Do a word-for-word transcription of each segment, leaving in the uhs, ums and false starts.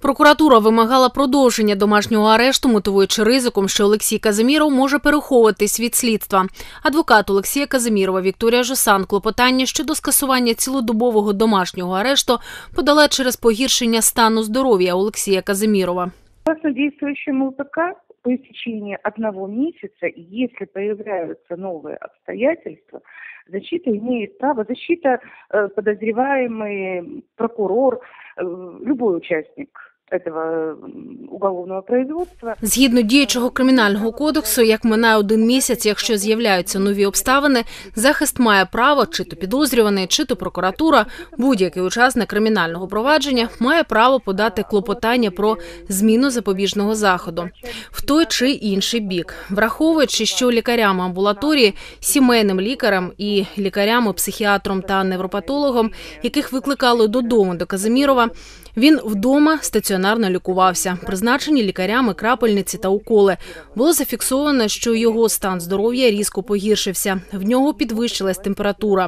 Прокуратура вимагала продовження домашнього арешту, мотивуючи ризиком, що Олексій Казиміров може переховуватись від слідства. Адвокат Олексія Казимірова Вікторія Жосан клопотання щодо скасування цілодобового домашнього арешту подала через погіршення стану здоров'я Олексія Казимірова. Согласно действующему УПК, по истечении одного месяца, если появляются новые обстоятельства, защита имеет право, защита, подозреваемый, прокурор, любой участник этого уголовного производства. Згідно діючого кримінального кодексу, як минає один місяць, якщо з'являються нові обставини, захист має право, чи то підозрюваний, чи то прокуратура, будь-який учасник кримінального провадження має право подати клопотання про зміну запобіжного заходу в той чи інший бік. Враховуючи, що лікарям амбулаторії, сімейним лікарям і лікарям, психіатром та невропатологом, яких викликали додому до Казимірова, він вдома стаціонарно лікувався. Призначені лікарями крапельниці та уколи. Було зафіксовано, що його стан здоров'я різко погіршився. В нього підвищилась температура.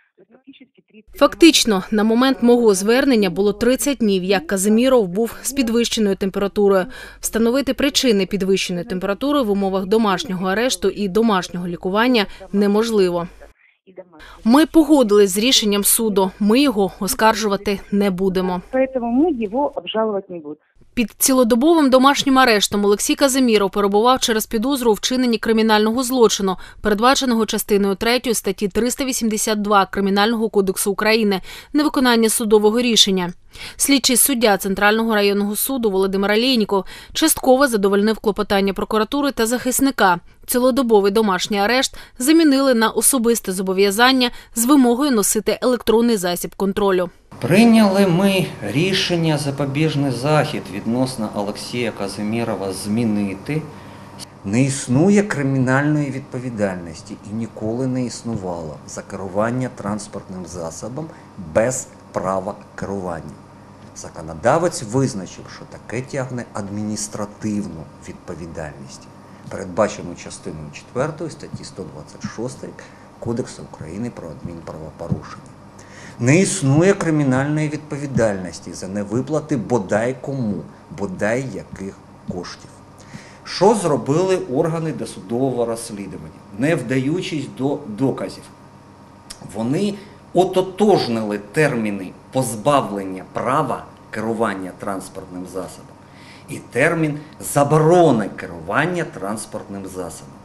Фактично, на момент мого звернення було тридцять днів, як Казиміров був з підвищеною температурою. Встановити причини підвищеної температури в умовах домашнього арешту і домашнього лікування неможливо. Ми погодились з рішенням суду. Ми його оскаржувати не будемо. Тому ми його обжалувати не будемо. Під цілодобовим домашнім арештом Олексій Казиміров перебував через підозру у вчиненні кримінального злочину, передбаченого частиною третьою статті триста вісімдесят два Кримінального кодексу України «Невиконання судового рішення». Слідчий суддя Центрального районного суду Володимир Олєйніков частково задовольнив клопотання прокуратури та захисника. Цілодобовий домашній арешт замінили на особисте зобов'язання з вимогою носити електронний засіб контролю. Прийняли ми рішення запобіжний захід відносно Олексія Казимірова змінити. Не існує кримінальної відповідальності і ніколи не існувало за керування транспортним засобом без права керування. Законодавець визначив, що таке тягне адміністративну відповідальність, передбачену частиною четвертою статті сто двадцять шостої Кодексу України про адмінправопорушення. Не існує кримінальної відповідальності за невиплати бодай кому, бодай яких коштів. Що зробили органи досудового розслідування, не вдаючись до доказів? Вони ототожнили терміни позбавлення права керування транспортним засобом і термін заборони керування транспортним засобом.